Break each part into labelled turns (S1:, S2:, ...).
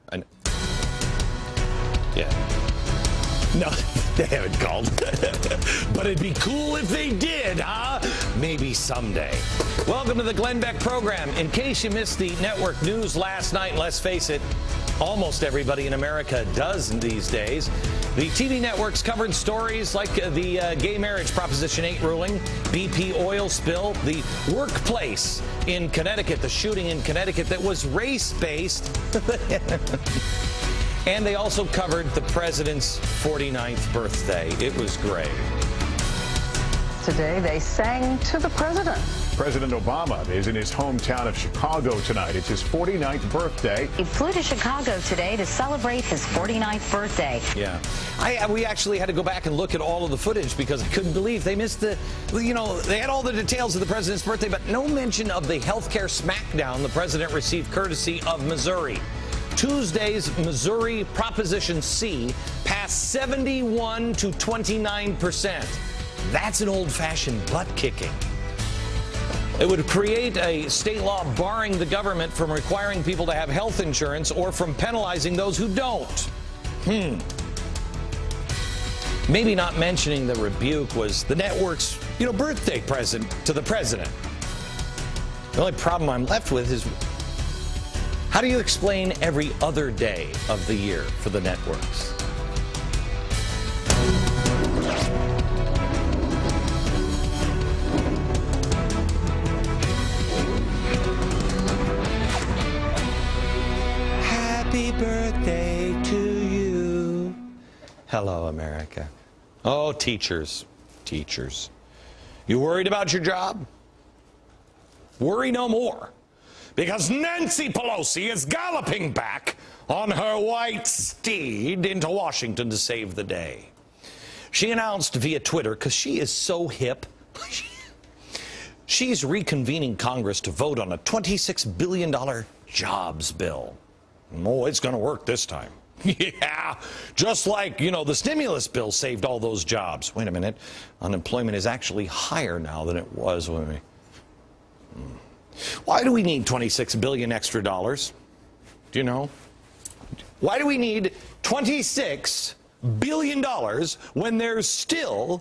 S1: Yeah. No, they haven't called. But it'd be cool if they did, huh? Maybe someday. Welcome to the Glenn Beck program. In case you missed the network news last night, let's face it, almost everybody in America does these days. The TV networks covered stories like the gay marriage Proposition 8 ruling, BP oil spill, the workplace in Connecticut, the shooting in Connecticut that was race-based. And they also covered the president's 49th birthday. It was great.
S2: Today, they sang to the president.
S3: President Obama is in his hometown of Chicago tonight. It's his 49th birthday.
S4: He flew to Chicago today to celebrate his 49th birthday.
S1: Yeah. We actually had to go back and look at all of the footage because I couldn't believe they missed they had all the details of the president's birthday, but no mention of the health care smackdown the president received courtesy of Missouri. Tuesday's Missouri Proposition C passed 71 to 29%. That's an old-fashioned butt-kicking. It would create a state law barring the government from requiring people to have health insurance or from penalizing those who don't. Maybe not mentioning the rebuke was the network's, birthday present to the president. The only problem I'm left with is, how do you explain every other day of the year for the networks? Happy birthday to you. Hello, America. Oh, teachers. You worried about your job? Worry no more. Because Nancy Pelosi is galloping back on her white steed into Washington to save the day. She announced via Twitter, because she is so hip, she's reconvening Congress to vote on a $26 billion jobs bill. Oh, it's going to work this time. Yeah, just like, the stimulus bill saved all those jobs. Wait a minute. Unemployment is actually higher now than it was when we... Why do we need $26 billion extra dollars? Do you know? Why do we need $26 billion when there's still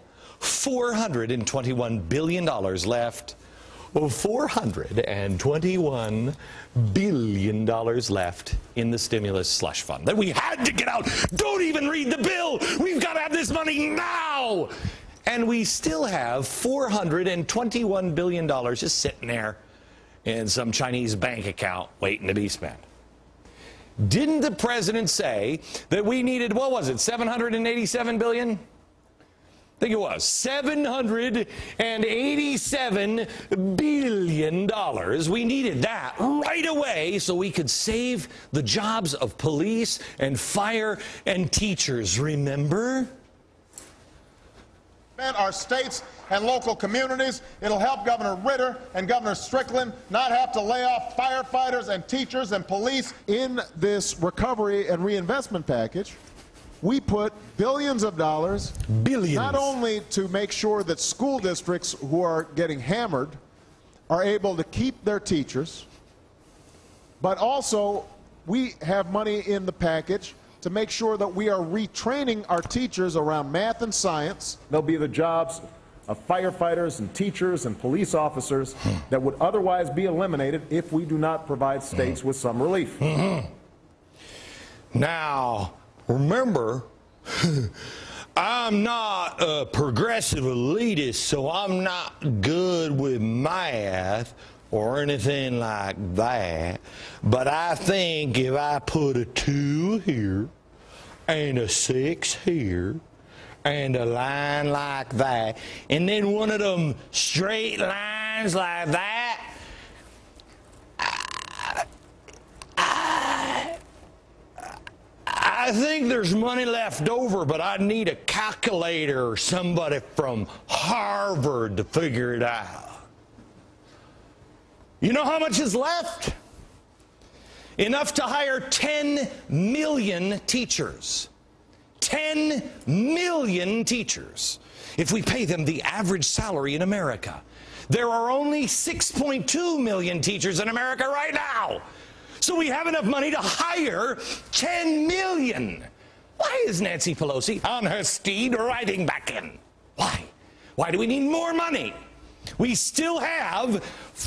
S1: $421 billion left? $421 billion left in the stimulus slush fund that we had to get out. Don't even read the bill. We've got to have this money now. And we still have $421 billion just sitting there in some Chinese bank account waiting to be spent. Didn't the president say that we needed, what was it, $787 billion? I think it was $787 billion. We needed that right away so we could save the jobs of police and fire and teachers, remember?
S5: Our states and local communities. It'll help Governor Ritter and Governor Strickland not have to lay off firefighters and teachers and police.
S6: In this recovery and reinvestment package, we put billions of dollars, not only to make sure that school districts who are getting hammered are able to keep their teachers, but also we have money in the package to make sure that we are retraining our teachers around math and science.
S7: They'll be the jobs of firefighters and teachers and police officers that would otherwise be eliminated if we do not provide states with some relief.
S1: Now, remember, I'm not a progressive elitist, so I'm not good with math or anything like that. But I think if I put a 2 here and a 6 here and a line like that, and then one of them straight lines like that, I think there's money left over, but I need a calculator or somebody from Harvard to figure it out. You know how much is left? Enough to hire 10 million teachers. 10 million teachers. If we pay them the average salary in America. There are only 6.2 million teachers in America right now. so we have enough money to hire 10 million. Why is Nancy Pelosi on her steed riding back in? Why? Why do we need more money? We still have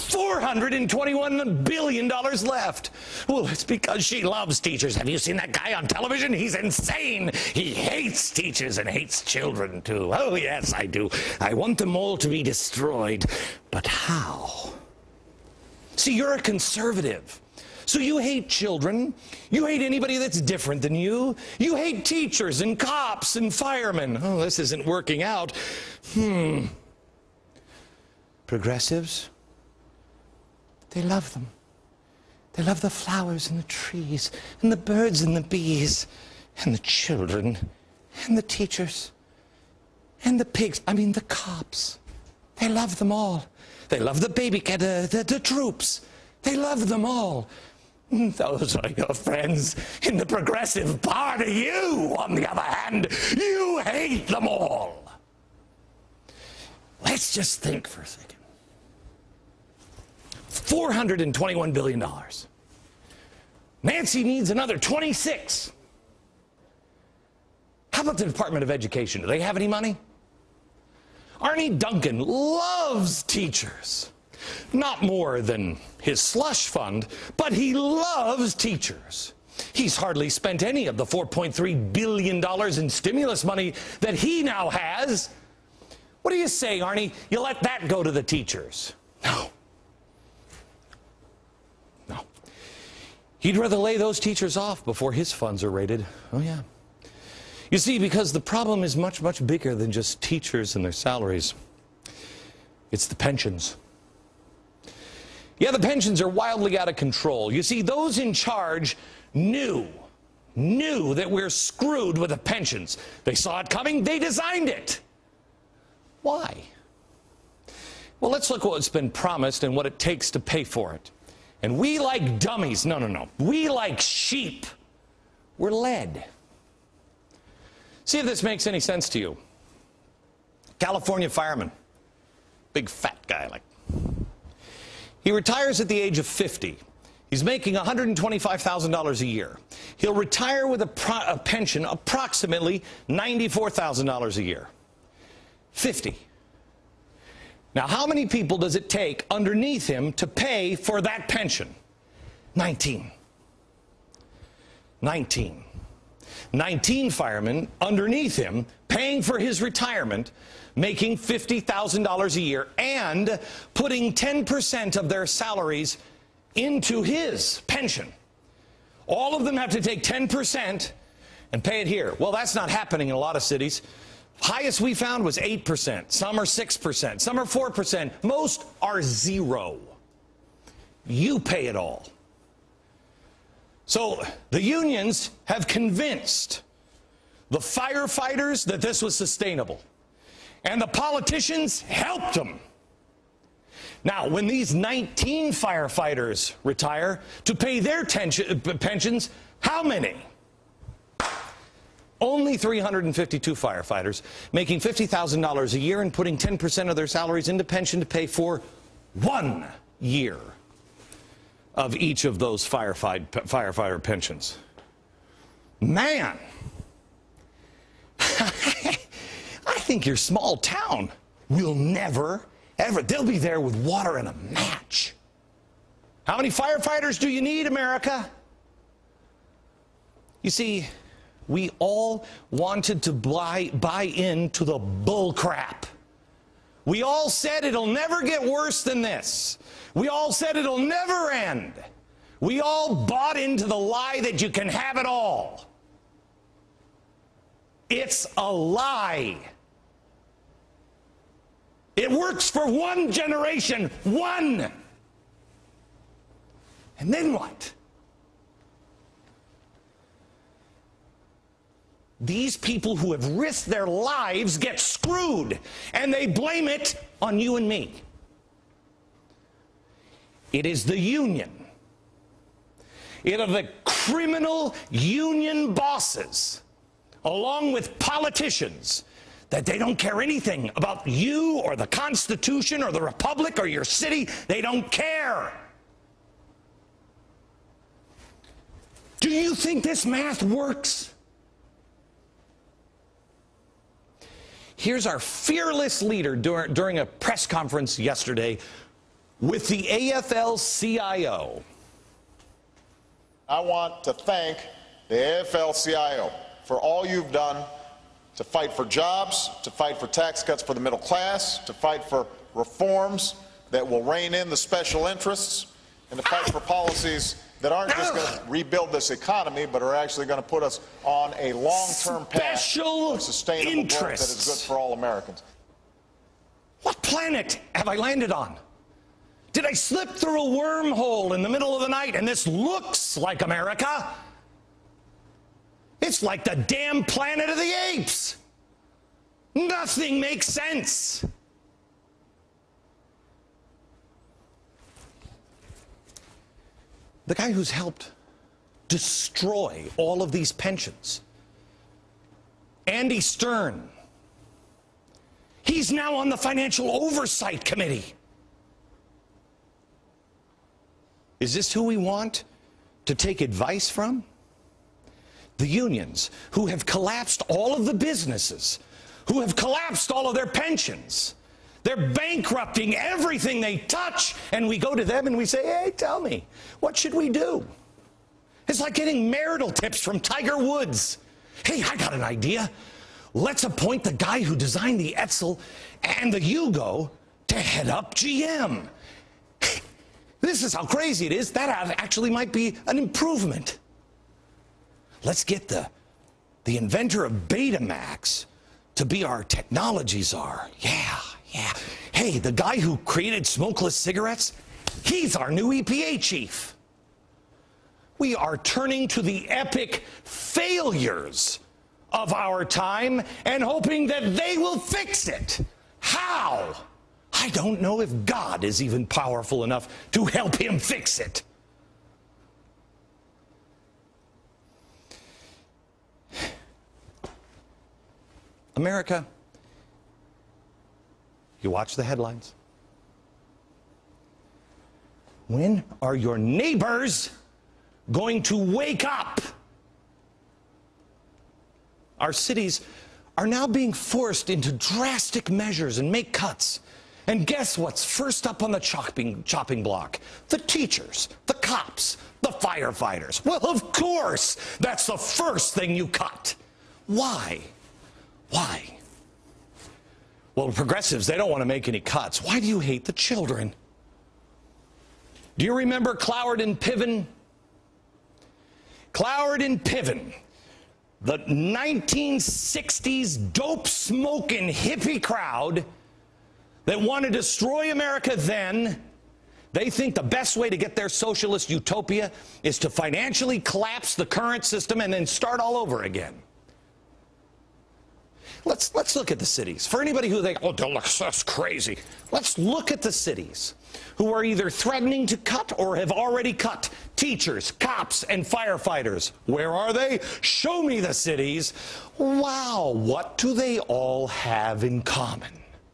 S1: $421 billion left. Well, it's because she loves teachers. Have you seen that guy on television? He's insane. He hates teachers and hates children, too. Oh, yes, I do. I want them all to be destroyed. But how? See, you're a conservative. So you hate children. You hate anybody that's different than you. You hate teachers and cops and firemen. Oh, this isn't working out. Progressives, they love them. They love the flowers and the trees and the birds and the bees and the children and the teachers and the pigs. I mean, the cops. They love them all. They love the baby cat, the troops. They love them all. Those are your friends in the progressive party. You, on the other hand, you hate them all. Let's just think for a second. $421 billion. Nancy needs another 26. How about the Department of Education? Do they have any money? Arnie Duncan loves teachers. Not more than his slush fund, but he loves teachers. He's hardly spent any of the $4.3 billion in stimulus money that he now has. What do you say, Arnie? You let that go to the teachers? No. No. He'd rather lay those teachers off before his funds are raided. Oh, yeah. You see, because the problem is much, much bigger than just teachers and their salaries. It's the pensions. Yeah, the pensions are wildly out of control. You see, those in charge knew that we're screwed with the pensions. They saw it coming. They designed it. Why? Well, let's look at what's been promised and what it takes to pay for it. And we, like dummies, no. We, like sheep, we're led. See if this makes any sense to you. California fireman, big fat guy like. He retires at the age of 50. He's making $125,000 a year. He'll retire with a pension approximately $94,000 a year. 50. Now, how many people does it take underneath him to pay for that pension? 19. 19. 19 firemen underneath him paying for his retirement, making $50,000 a year, and putting 10% of their salaries into his pension. All of them have to take 10% and pay it here. Well, that's not happening in a lot of cities. Highest we found was 8%. Some are 6%. Some are 4%. Most are 0. You pay it all. So the unions have convinced the firefighters that this was sustainable. And the politicians helped them. Now, when these 19 firefighters retire to pay their pensions, how many? Only 352 firefighters, making $50,000 a year and putting 10% of their salaries into pension to pay for 1 year of each of those firefighter pensions. Man, I think your small town will never, ever, they'll be there with water and a match. How many firefighters do you need, America? You see, we all wanted to buy into the bull crap. We all said it'll never get worse than this. We all said it'll never end. We all bought into the lie that you can have it all. It's a lie. It works for one generation, one. And then what? These people who have risked their lives get screwed, and they blame it on you and me. It is the union. It are the criminal union bosses, along with politicians, that they don't care anything about you or the Constitution or the Republic or your city. They don't care. Do you think this math works? Here's our fearless leader during a press conference yesterday with the AFL-CIO.
S5: I want to thank the AFL-CIO for all you've done to fight for jobs, to fight for tax cuts for the middle class, to fight for reforms that will rein in the special interests, and to fight for policies that aren't just going to rebuild this economy, but are actually going to put us on a long-term path of sustainable growth that is good for all Americans.
S1: What planet have I landed on? Did I slip through a wormhole in the middle of the night and this looks like America? It's like the damn Planet of the Apes. Nothing makes sense. The guy who's helped destroy all of these pensions, Andy Stern, he's now on the Financial Oversight Committee. Is this who we want to take advice from? The unions, who have collapsed all of the businesses, who have collapsed all of their pensions. They're bankrupting everything they touch, and we go to them and we say, hey, tell me, what should we do? It's like getting marital tips from Tiger Woods. Hey, I got an idea. Let's appoint the guy who designed the Edsel and the Yugo to head up GM. This is how crazy it is. That actually might be an improvement. Let's get the inventor of Betamax to be our technology czar. Yeah. Hey, the guy who created smokeless cigarettes, he's our new EPA chief. We are turning to the epic failures of our time and hoping that they will fix it. How? I don't know if God is even powerful enough to help him fix it. America, you watch the headlines. When are your neighbors going to wake up? Our cities are now being forced into drastic measures and make cuts. And guess what's first up on the chopping block? The teachers, the cops, the firefighters. Well, of course, that's the first thing you cut. Why? Why? Well, progressives, they don't want to make any cuts. Why do you hate the children? Do you remember Cloward and Piven? Cloward and Piven, the 1960s dope-smoking hippie crowd that wanted to destroy America then, they think the best way to get their socialist utopia is to financially collapse the current system and then start all over again. Let's look at the cities. For anybody who thinks, oh, that's crazy. Let's look at the cities who are either threatening to cut or have already cut teachers, cops, and firefighters. Where are they? Show me the cities. Wow, what do they all have in common?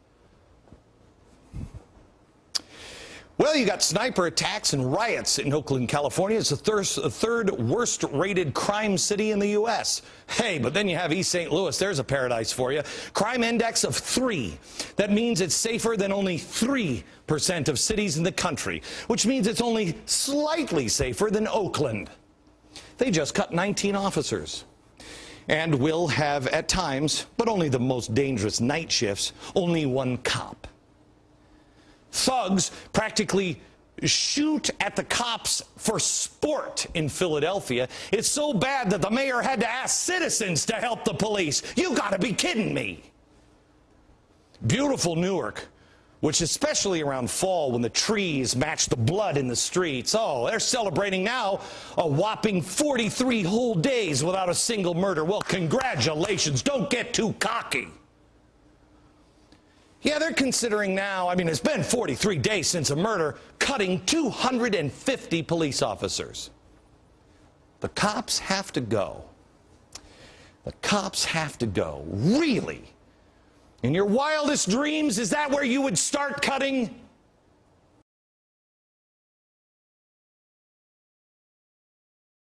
S1: Well, you got sniper attacks and riots in Oakland, California. It's the third worst rated crime city in the U.S. Hey, but then you have East St. Louis. There's a paradise for you. Crime index of 3. That means it's safer than only 3% of cities in the country, which means it's only slightly safer than Oakland. They just cut 19 officers and will have at times, but only the most dangerous night shifts, only 1 cop. Thugs practically shoot at the cops for sport in Philadelphia. It's so bad that the mayor had to ask citizens to help the police. You gotta be kidding me. Beautiful Newark, which especially around fall when the trees match the blood in the streets. Oh, they're celebrating now a whopping 43 whole days without a single murder. Well, congratulations. Don't get too cocky. Yeah, they're considering now, I mean, it's been 43 days since a murder, cutting 250 police officers. The cops have to go. The cops have to go. Really? In your wildest dreams, is that where you would start cutting?